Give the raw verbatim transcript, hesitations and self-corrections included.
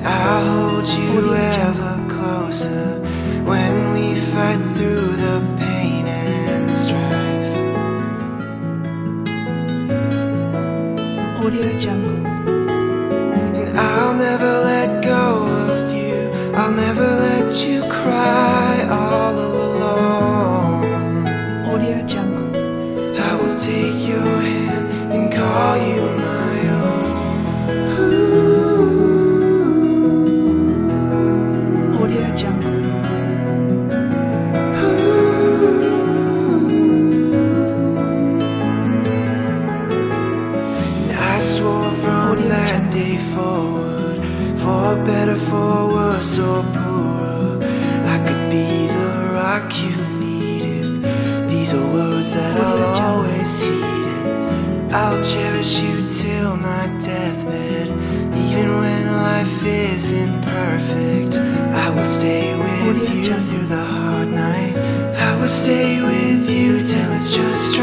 I'll hold you ever closer when we fight through the pain and strife. Audio Jungle. And I'll never let go of you, I'll never let you cry all alone. Audio Jungle. I will take your hand and call you my own. Ooh. Audio Jungle. And I swore from Audio that Jungle. day forward, for better, for worse or poorer, I could be the rock you needed. These are words that Audio I'll Jungle. always heed. I'll cherish you till my deathbed. Even when life isn't perfect, I will stay with Audio you Jungle. through the hard nights. I will stay with you till it's just